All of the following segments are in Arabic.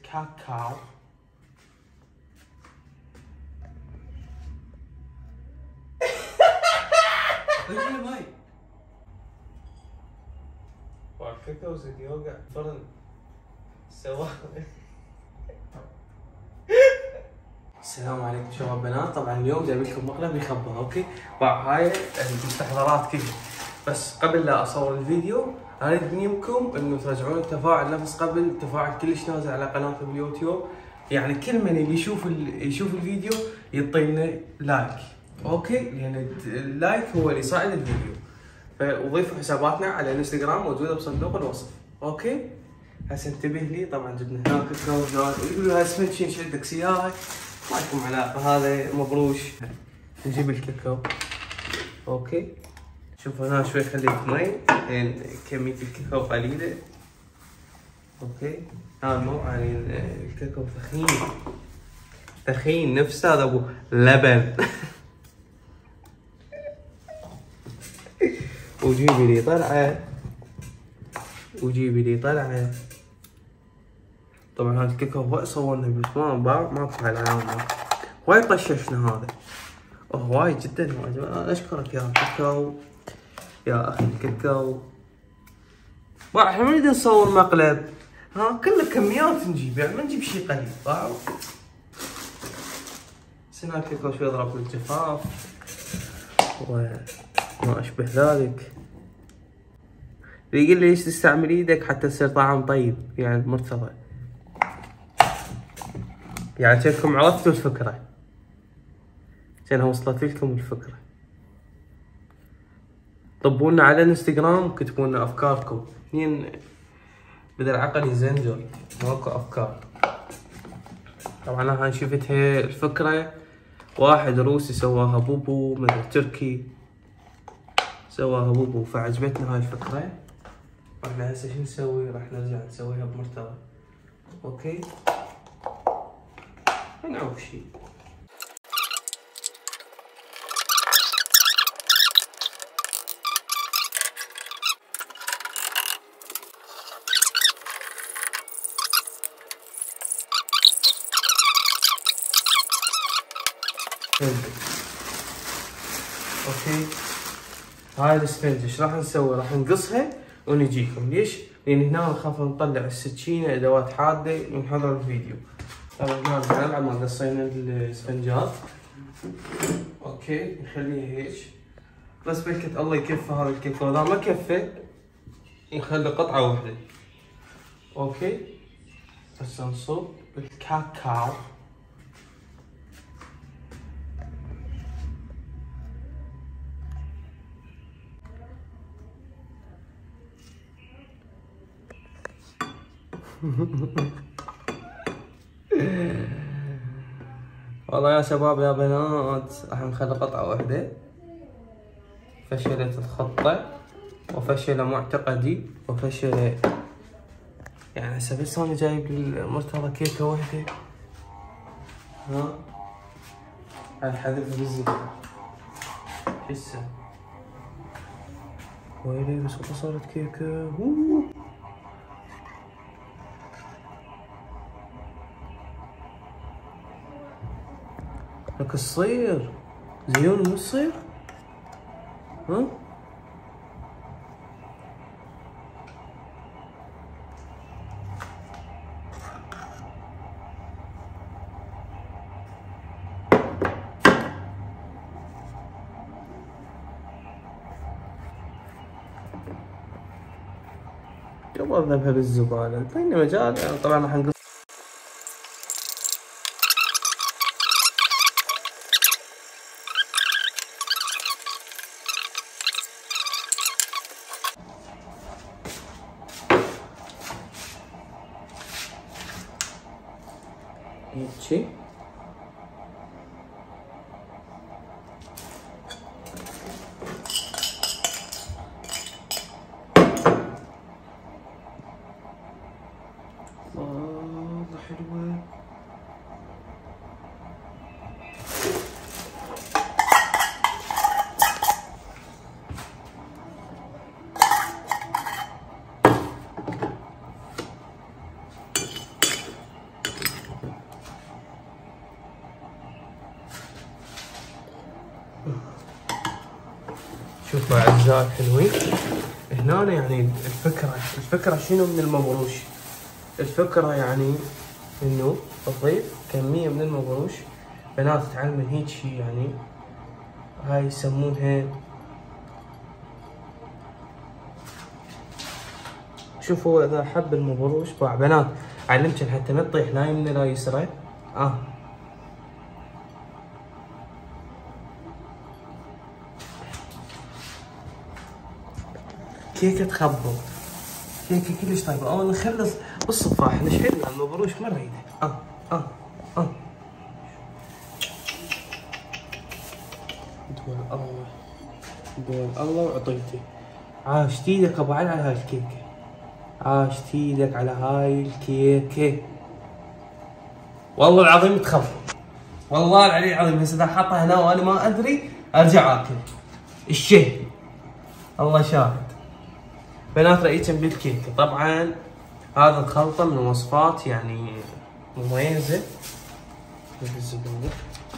بالكاكاو. ايش ماي؟ والكاكاو زين يوقع فرن سوا. السلام عليكم شباب بنات. طبعا اليوم جايب لكم مقلب يخبى. اوكي هاي المستحضرات كلها. بس قبل لا اصور الفيديو اريد منكم انه ترجعون التفاعل نفس قبل. التفاعل كلش نازل على قناتي باليوتيوب، يعني كل من اللي يشوف الفيديو يعطينا لايك. اوكي لان اللايك هو اللي يصعد الفيديو. فوظيفوا حساباتنا على الانستغرام موجوده بصندوق الوصف. اوكي هسه انتبه لي. طبعا جبنا هناك كاكاو يقولوا اسمنت شين شدك سياره ما لكم علاقه، هذا مبروش. نجيب الكاكاو. اوكي شوف هنا شوي خليت مي لان كميه الكاكاو قليله. اوكي هذا مو يعني الكاكاو ثخين نفس هذا ابو لبن. وجيبي لي طلعه. طبعا هذا الكاكاو هو صورنا بس ما فعل علامه. وايد طششنا هذا. وايد جدا وايد. انا اشكرك يا كاكاو يا اخي الكاكاو. احنا ما نريد نصور مقلب، كله كميات نجيب، يعني ما نجيب شيء قليل. سنا الكاكاو شوي اضرب بالجفاف وما اشبه ذلك. يقول لي ليش تستعمل ايدك حتى تصير طعم طيب، يعني مرتضى. يعني شكلكم عرفتوا الفكرة، عشان وصلت لكم الفكرة. طبونا على الانستغرام كتبوا لنا افكاركم. اثنين بدل عقل يزنجر ماكو افكار. طبعا انا شفتها الفكرة، واحد روسي سواها بوبو، مثل تركي سواها بوبو، فعجبتنا هاي الفكرة. احنا هسه شو نسوي؟ راح نرجع نسويها بمرتبة. اوكي نعوف شي. اوكي هاي السفنج ايش راح نسوي؟ راح نقصها ونجيكم. ليش؟ لان هنا نخاف نطلع السكينه ادوات حاده ونحضر الفيديو. طبعا هنا بنلعب ما قصينا السفنجات. اوكي نخليها هيك بس بلكة الله يكفى. هذا الكاكاو اذا ما كفى نخلي قطعه واحده. اوكي هسه نصب الكاكاو. والله يا شباب يا بنات راح نخلي قطعة واحدة. فشلت الخطة وفشل معتقدي وفشل، يعني هسه بس انا جايب للمرتضى كيكة واحدة. الحذف بالزبدة هسه ويلي بس والله صارت كيكة. لك الصير زيون مو الصير. قبل نذهبها بالزبالة بينما مجال. يعني طبعا راح نقص. هيجي والله حلوة. شوفوا اعزائي الحلوين، هنا يعني الفكره شنو من المبروش؟ الفكره يعني انه تضيف كميه من المبروش. بنات تعلمن هيك شي يعني، هاي يسمونها، شوفوا اذا حب المبروش باع بنات علمتن حتى ما تطيح لا يمنى لا يسرى. كيكه تخبط، كيكه كلش طيبه. اول نخلص بالصفاح نشحنها المبروش ما نريده. دول الله وعطيتي. عاشت ايدك ابو علي على هاي الكيكه، عاشت ايدك على هاي الكيكه، والله العظيم تخبط، والله العلي العظيم. هسه اذا حاطها هنا وانا ما ادري ارجع اكل الشهي، الله شاهد. بنات رأيتم بالكيكه، طبعا هذا الخلطه من وصفات يعني مميزه بالزبده.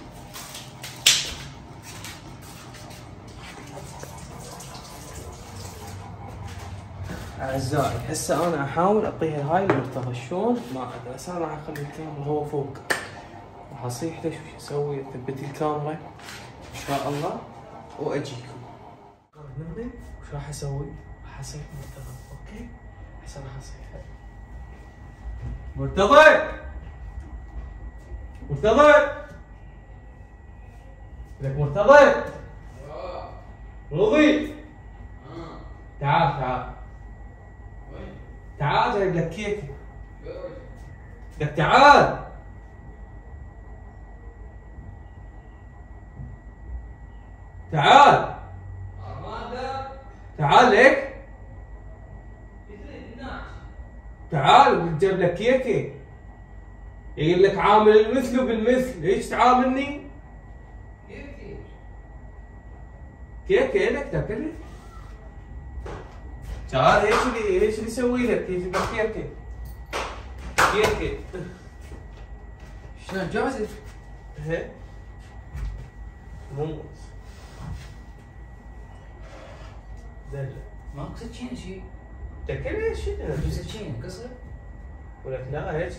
اعزائي هسه انا احاول اعطيها هاي المرتبه، شلون ما ادري. هسه انا راح اخلي الكاميرا هو فوق، راح اصيح له وش اسوي، اثبت الكاميرا ان شاء الله واجيكم. نبدا وش راح اسوي؟ راح اصيح مرتبه، اوكي؟ هسه راح اصيح مرتضى، مرتضى لك مرتضى رضي، تعال تعال جايب لك كيكه، لك تعال تعال تعال لك تعال جايب لك كيكه. يقول لك عامل المثل بالمثل، ايش تعاملني؟ كيكه لك تاكلها. تعال ايش اللي يسوي لك؟ يجيب لك كيكه، كيكه شلون جازت؟ هي مو دلة ماكو سكينه شي؟ تاكلها شنو؟ سكينه قصر؟ ولك لا هيك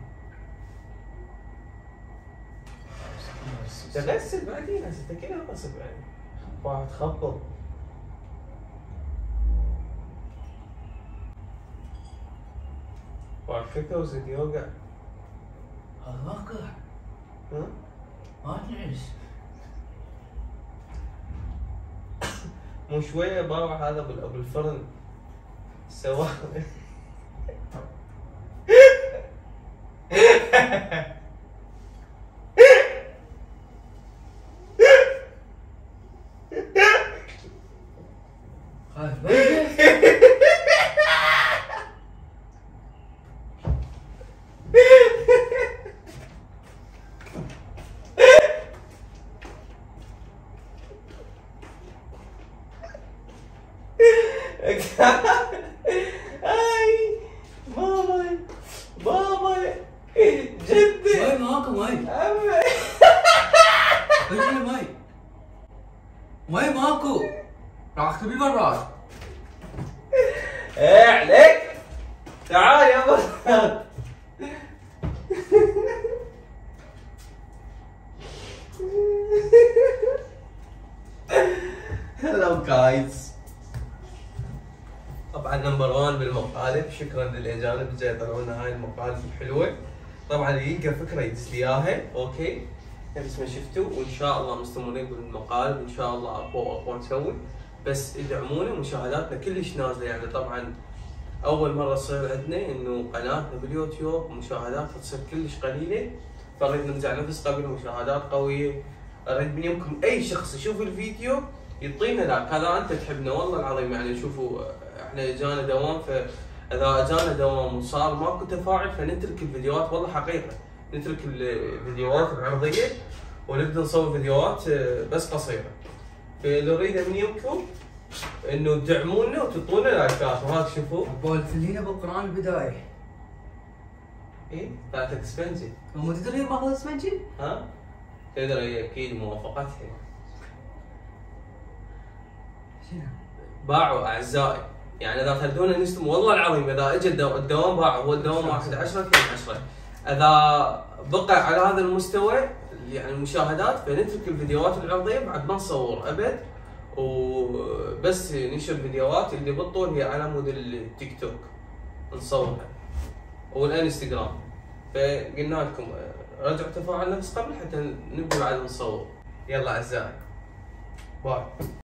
تغسل بعدين، هسه تاكلها غصب يعني، راح تخبط. وعفكه وزيت يوقع. هذا واقع. ها؟ ما تنعس. مو شويه باوع هذا بالفرن سواه. خايف بيه؟ اي ماما ماما جدي ماي ماكو ماي. ايش ماي؟ ماي ماكو. راح اكتب لي براد. ايه عليك، تعال يا براد. هلو جايز. طبعا نمبر 1 بالمقالب، شكرا للاجانب اللي جاي يطلعونا هاي المقالب الحلوه. طبعا اللي يلقى فكره يدز لي اياها، اوكي؟ نفس ما شفتوا، وان شاء الله مستمرين بالمقالب، ان شاء الله اقوى واقوى نسوي، بس ادعمونا. مشاهداتنا كلش نازله يعني، طبعا اول مره تصير عندنا انه قناتنا باليوتيوب مشاهداتها تصير كلش قليله، فنريد نرجع نفس قبل مشاهدات قويه. اريد من يمكم اي شخص يشوف الفيديو يعطينا لايك، هذا انت تحبنا والله العظيم يعني. شوفوا احنا اجانا دوام، فاذا اجانا دوام وصار ماكو تفاعل فنترك الفيديوهات، والله حقيقه نترك الفيديوهات العرضيه ونبدا نصور فيديوهات بس قصيره. فاللي نريده من يمكم انه تدعمونا وتعطونا لايكات. وهاك شوفوا بول خلينا بالقران البدايه. ايه فاتك اسفنجي. مو تدري ماخذ اسفنجي؟ ها؟ تدري اكيد موافقتها. باعوا اعزائي، يعني اذا تردون نستم والله العظيم اذا اجى الدوام باعوا، هو الدوام 1/10 2/10. اذا بقى على هذا المستوى يعني المشاهدات فنترك الفيديوهات العرضيه بعد ما نصور ابد، وبس نشر فيديوهات اللي بالطول هي على مود التيك توك نصورها والانستغرام. فقلنا لكم رجعوا تفاعل نفس قبل حتى نبدا بعد نصور. يلا اعزائي باي.